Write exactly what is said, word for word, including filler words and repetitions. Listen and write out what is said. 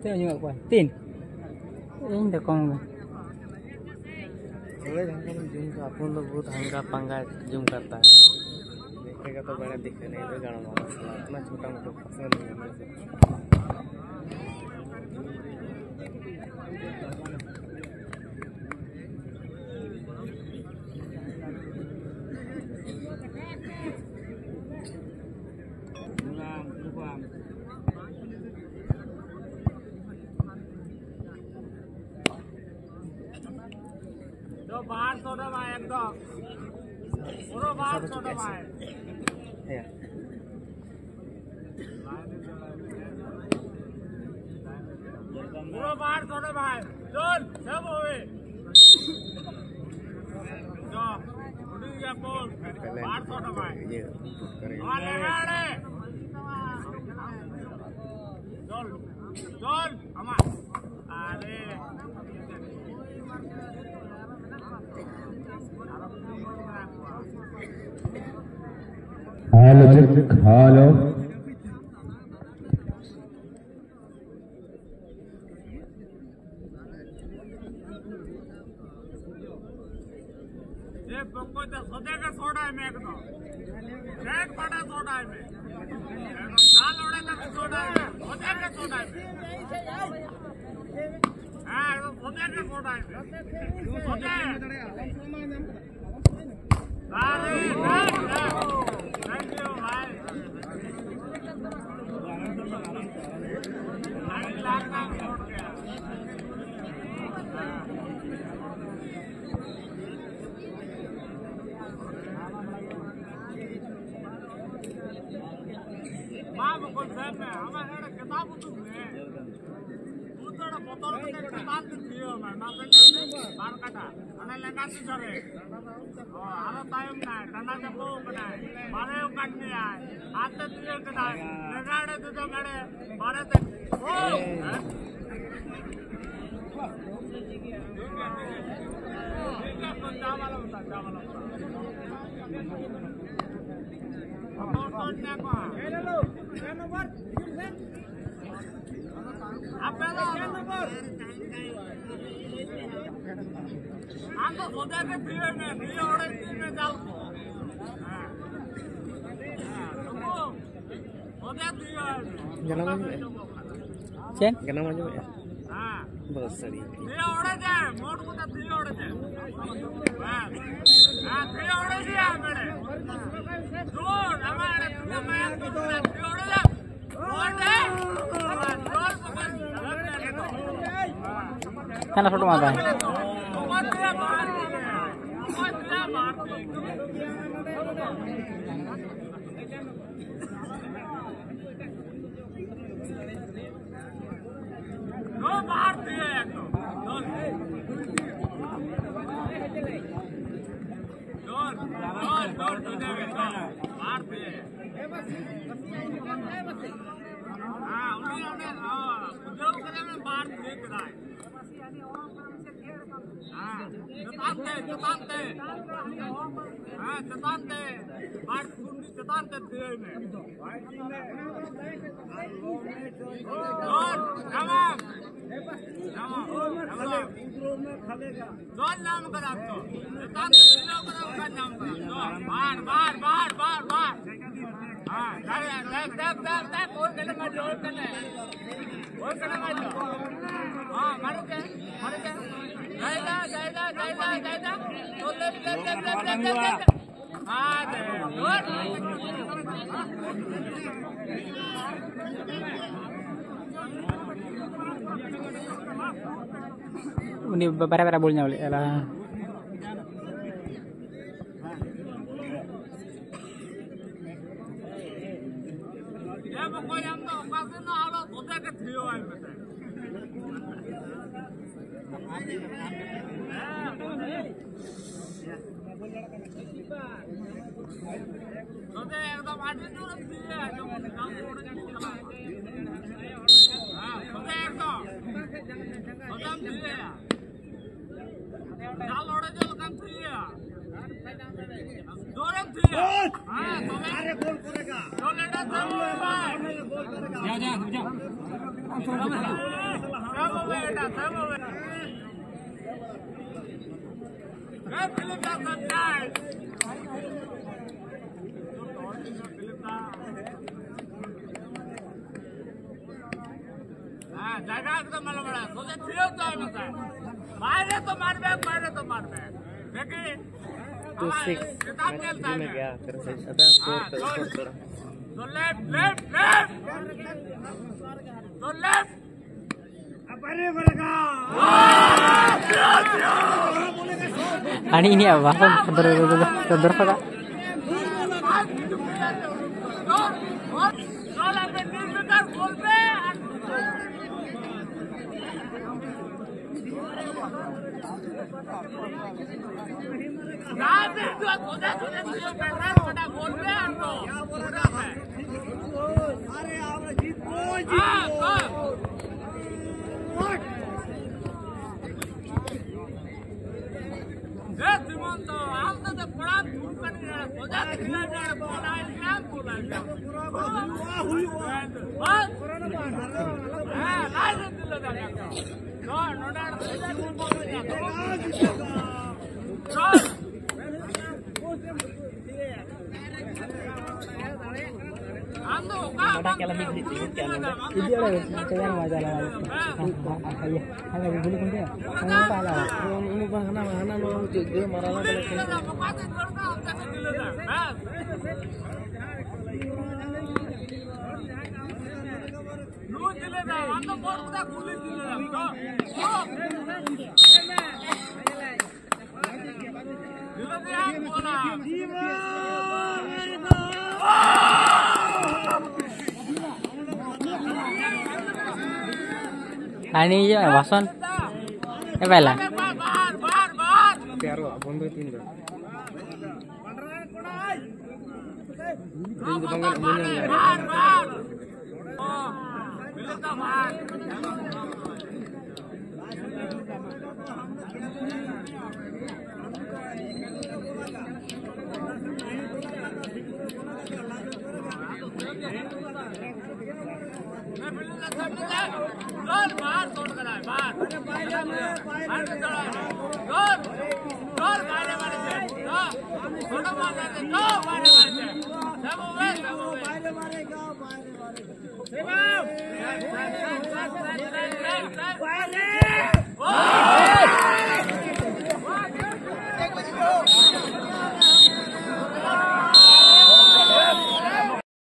Thế như vậy tin इन देखो थोड़े ढंग का जूम का अपन लोग बहुत हल्का पंगा जूम करता है देखेगा तो बड़ा दिख नहीं तो गाना मारा इतना छोटा मोटा पसंद नहीं है जो बाहर छोटा भाई एकदम पूरा बाहर छोटा भाई है पूरा बाहर छोटा भाई जोन सब होए जो उड़ी गया बोल बाहर छोटा भाई ये और लगा रे जोन जोन हमार अरे हेलो चेक हेलो ये पक्को तो सदे का सोडा है मैं एकदम रेड बड़ा सोडा है मैं लाल ओड़े का सोडा है सदे का सोडा है हां एकदम सदे का सोडा है सदे अरे थैंक यू भाई ढाई लाख का छोड़ गया माँ बकुल साहब ने हमारे किताब उतने उतने बोतल में किताब दियो मैं माँ के बार काटा अने लगा सी करे आरो टाइम ना ठंडा के पो कना मारे काट दिया हाथ से दियो कना लगाड़े दे दो गाड़े मारे ते ओ ठीक है कौन चावल होता चावल होता और सोचने को ले लो क्या नंबर आप पहला नंबर हम तो सोचा के दिए में दिए और दिए में डाल हां हां सोचा दिए गाना में चेक गाना में हां बहुत सारी दिए और जाए मोड़ को तो दिए और जाए हां हां दिए और दिए मेरे जोर हमारे मैं तो दिए और जाए और जाए जोर पकड़ खाना फोटो मारता है दो बाहर दिए एकदम जोर जोर जोर तुझे बाहर दिए हाँ उन्हीं उन्हीं हाँ उद्योग करने में बाहर दिए कराए हाँ चताते चताते हाँ चताते बाहर कुंडी चताते दिए में जोर जवाब जोर नाम कर आपको चताते दिलो करो का नाम कर जोर बाहर बाहर बाहर बाहर बाहर हाँ देख देख देख देख और करने में जोर करने और करने में जोर हाँ मारो के मारो के जाएगा जाएगा जाएगा जाएगा तो ले ले ले ले ले ले हाँ दे जोर ini bara-bara bolnya boleh lah ये बको हम तो कासे ना आलो सोचा के थियो है बता सोचे एकदम आटे तो दिए जो काम छोड़ के चला हां सोचे एकदम सोचा दिए चाल ओड़े जो काम दिए जोरे अरे गोल करेगा दो लेटर से जा जा जा सब बेटा सब बेटा फिलिप का सब्जेक्ट हाँ जगह एकदम मतलब बड़ा सोचे फिर तो है मतलब मारे तो मार बैग मारे तो मार बैग देखिए तो सिक्स में गया कर से अदा फोर फोर करा तो लेफ्ट लेफ्ट लेफ्ट तो लेफ्ट अरे बरगा आणि ini apa saudara saudara saudara बड़ा क्या लगी थी क्या लगा ini ada jangan masalah ayah ada dulu kan dia kamu salah ini bahana bahana no juga marala kalau आणि वासन हे पाहिला प्यारो बंद तीन बार तीन बंगल मुने जोर बाहर तोड़ कर आए बाहर बाहर चढ़ा जोर जोर मारे मारे से छोटा मारने से दो मारे मारे से सब हुए सब हुए मारे मारे का मारे मारे सेवा